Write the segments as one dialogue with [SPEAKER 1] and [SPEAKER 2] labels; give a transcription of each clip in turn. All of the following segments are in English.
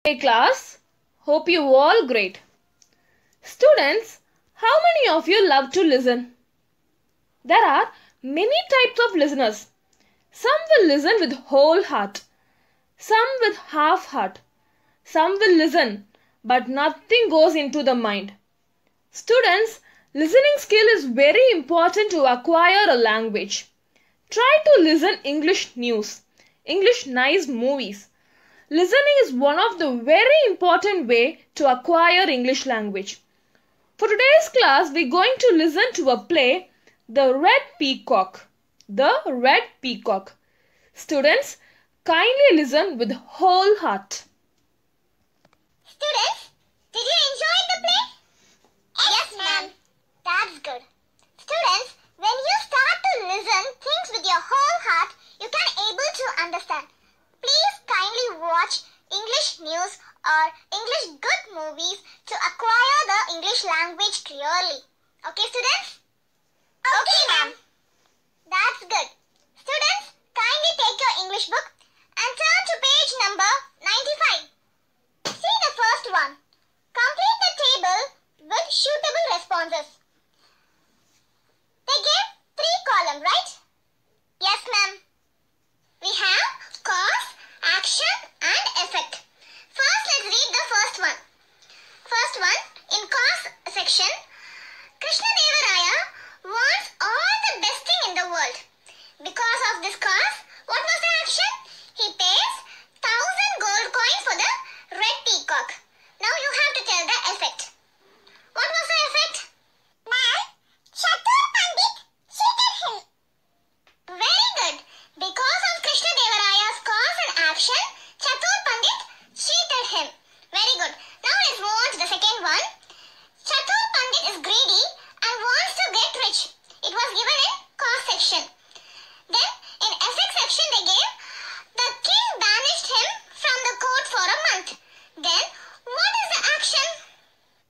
[SPEAKER 1] Hey class, hope you all great. Students, how many of you love to listen? There are many types of listeners. Some will listen with whole heart, some with half heart, some will listen but nothing goes into the mind. Students, listening skill is very important to acquire a language. Try to listen English news, English nice movies. Listening is one of the very important way to acquire English language. For today's class, we're going to listen to a play, The Red Peacock. The Red Peacock. Students, kindly listen with whole heart.
[SPEAKER 2] Students, did you enjoy the play? Yes, ma'am. That's good. Students, when you start to listen things with your whole heart, you can able to understand. Please kindly watch English news or English good movies to acquire the English language clearly. Okay, students? Okay, ma'am. That's good. Students, kindly take your English book and turn to page number 95. See the first one. Complete the table with suitable responses. They gave 3 columns, right? Yes, ma'am. We have cause, action and effect. First, let's read the first one. First one, in cause section, Krishna Deva Raya wants all the best thing in the world. Because of this cause, what was the action? He pays 1,000 gold coins for the red peacock. Now you have to tell the effect. What was the effect? Ma'am, Chatur Pandit cheated him. Very good. Because of Krishna Deva Raya's cause and action, Chatur Pandit cheated him. Very good. Now let's move on to the second one. Chatur Pandit is greedy and wants to get rich. It was given in cause section. Then in effect section they gave the king banished him from the court for a month. Then what is the action?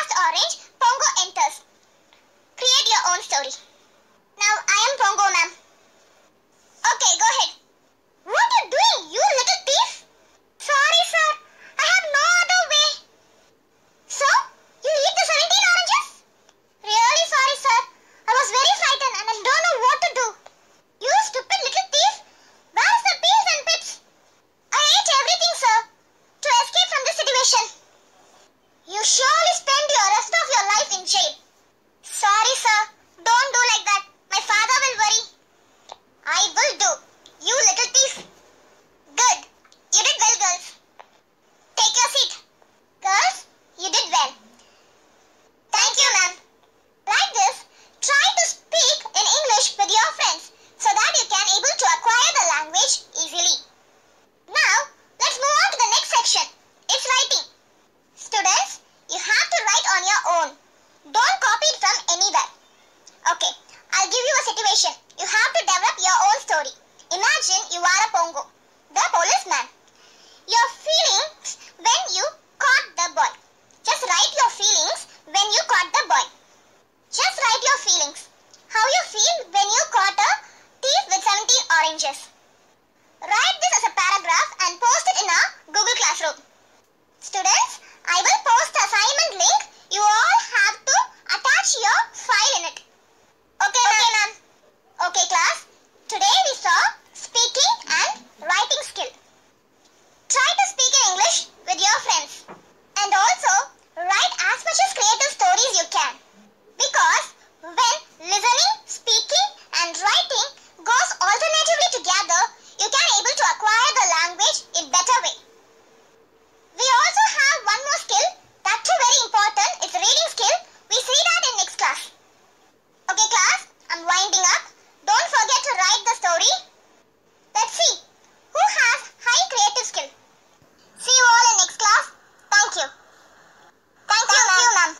[SPEAKER 2] last orange, Pongo enters. Create your own story. Now I am Pongo, ma'am. Okay, go ahead. What are you doing, you little thief? Sorry, sir. I have no other way. So, you eat the 17 oranges? Really sorry, sir. I was very frightened and I don't know what to do. You stupid little thief. Where's the peas and pips? I ate everything, sir, to escape from this situation. You surely spend the rest of your life in jail. Sorry, sir. Don't do like that. My father will worry. I will do. You little thief. Good. You did well, girls. Take your seat. Girls, you did well. Thank you, ma'am. Like this, try to speak in English with your friends so that you can able to acquire the language easily. Now, let's move on to the next section. It's writing. Students, you have to write on your own. Don't copy it from anywhere. Okay, I'll give you a situation. You have to develop your own story. Imagine you are a Pongo, the policeman. Your feelings when you caught the boy. Just write your feelings when you caught the boy. Just write your feelings. How you feel when you caught a thief with 17 oranges. Write this as a paragraph and post it in a Google Classroom. Students, I will post the assignment link. You all have to attach your file in it. Okay, ma'am. Okay, class. Today we saw speaking and writing skill. Try to speak in English with your friends. And also, write as much as creative stories you can. Because when listening, speaking and writing goes alternatively together, you can able to acquire the language in better way. We also have one more skill, that's very important, it's reading skill. We see that in next class. Okay class, I'm winding up. Don't forget to write the story. Let's see, who has high creative skill? See you all in next class. Thank you. Thank you, ma'am.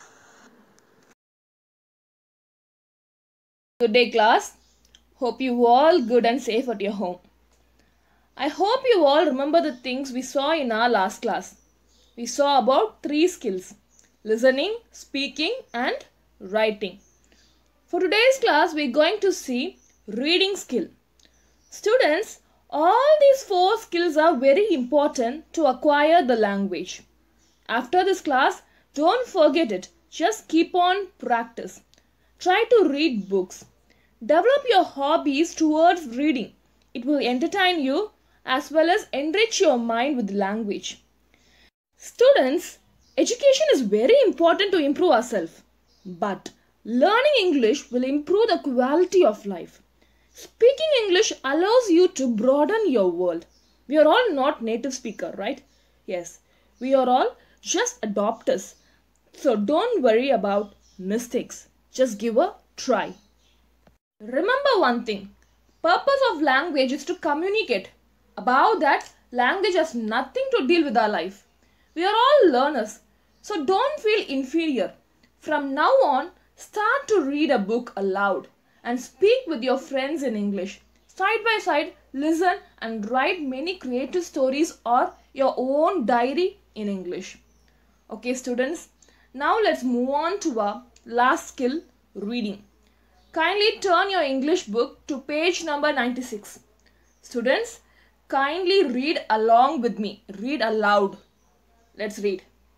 [SPEAKER 1] Good day, class. Hope you all good and safe at your home. I hope you all remember the things we saw in our last class. We saw about 3 skills: listening, speaking and writing. For today's class, we are going to see reading skill. Students, all these 4 skills are very important to acquire the language. After this class, don't forget it. Just keep on practice. Try to read books. Develop your hobbies towards reading. It will entertain you as well as enrich your mind with language. Students, education is very important to improve ourselves. But learning English will improve the quality of life. Speaking English allows you to broaden your world. We are all not native speakers, right? Yes, we are all just adopters. So don't worry about mistakes. Just give a try. Remember one thing. Purpose of language is to communicate. Above that, language has nothing to deal with our life. We are all learners. So don't feel inferior. From now on, start to read a book aloud and speak with your friends in English. Side by side, listen and write many creative stories or your own diary in English. Okay, students. Now let's move on to our last skill, reading. Kindly turn your English book to page number 96. Students, kindly read along with me. Read aloud. Let's read.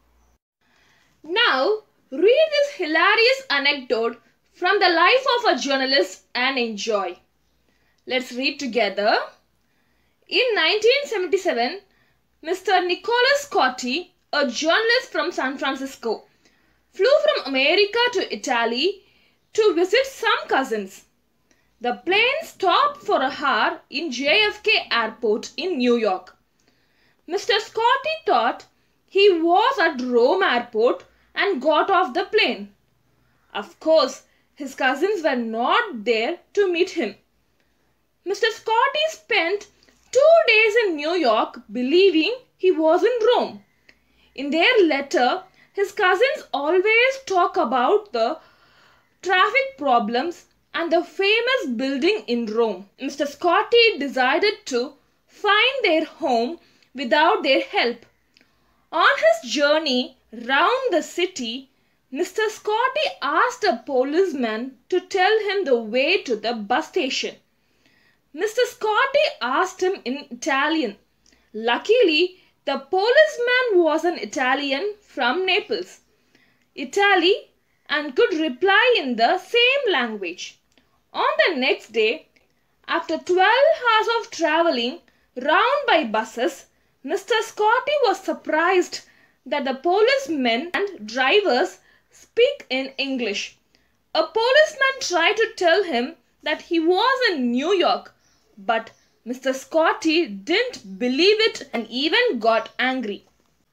[SPEAKER 1] Now, read this hilarious anecdote from the life of a journalist and enjoy. Let's read together. In 1977, Mr. Nicholas Scotti, a journalist from San Francisco, flew from America to Italy to visit some cousins. The plane stopped for an hour in JFK Airport in New York. Mr. Scotti thought he was at Rome Airport and got off the plane. Of course, his cousins were not there to meet him. Mr. Scotti spent 2 days in New York believing he was in Rome. In their letter, his cousins always talk about the traffic problems and the famous building in Rome. Mr. Scotti decided to find their home without their help. On his journey round the city, Mr. Scotty asked a policeman to tell him the way to the bus station. Mr. Scotty asked him in Italian. Luckily, the policeman was an Italian from Naples, Italy, and could reply in the same language. On the next day, after 12 hours of traveling round by buses, Mr. Scotty was surprised that the policemen and drivers speak in English. A policeman tried to tell him that he was in New York, but Mr. Scotty didn't believe it and even got angry.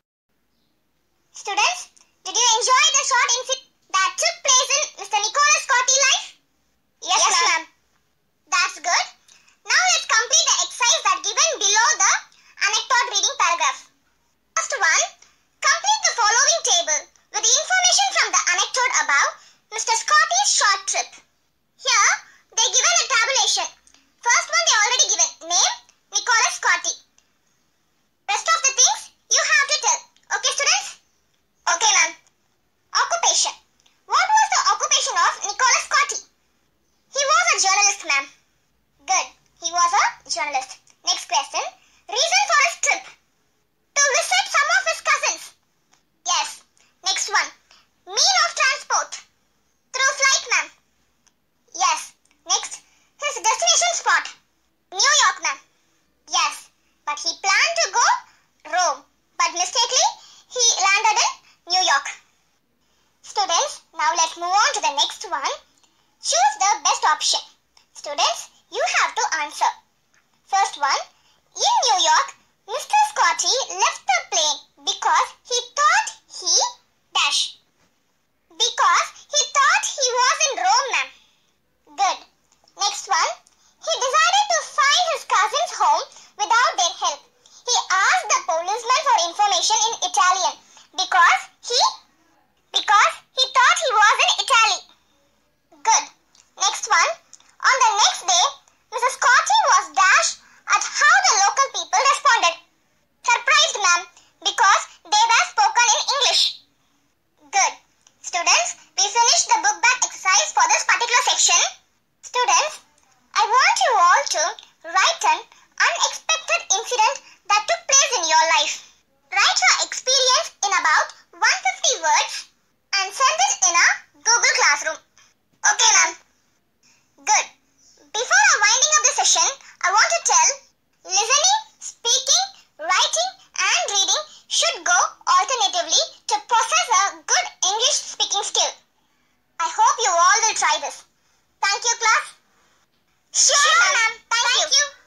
[SPEAKER 2] Students, did you enjoy the short incident that took place in Mr. Nicholas Scotty's life? Yes, ma'am. That's good. Now let's complete the exercise that given below the anecdote reading paragraph. First one, complete the following table with the information from the anecdote above Mr. Scotty's short trip. Here, they given a tabulation. First one they already given. Name, Nicholas Scotty. Rest of the things you have to tell. Okay, students? Okay, ma'am. Occupation. What was the occupation of Nicholas Scotty? He was a journalist, ma'am. Good. He was a journalist. Next question. Reason for his trip? To visit some of his cousins. Yes. Next one. Mean of transport? Through flight, ma'am. Yes. Next. His destination spot? New York, ma'am. Yes. But he planned to go Rome. But mistakenly, he landed in New York. Students, now let's move on to the next one. Choose the best option. Students, you have to answer. First one. In New York, Mr. Scotty left the plane because he thought he dash. Because he thought he was in Rome, ma'am. Good. Next one. He decided to find his cousin's home without their help. He asked the policeman for information in Italian because he thought he was in Italy. Good. Next one. On the next day, Mr. Scotty was dashed at how the local people responded. Surprised, ma'am, because they were spoken in English. Good. Students, we finished the book bag exercise for this particular section. Students, I want you all to write an unexpected incident that took place in your life. Write your experience in about 150 words and send it in a Google Classroom. Okay, ma'am. Good. Before winding up the session, I want to tell listening, speaking, writing and reading should go alternatively to possess a good English speaking skill. I hope you all will try this. Thank you, class. Sure, ma'am. Thank you.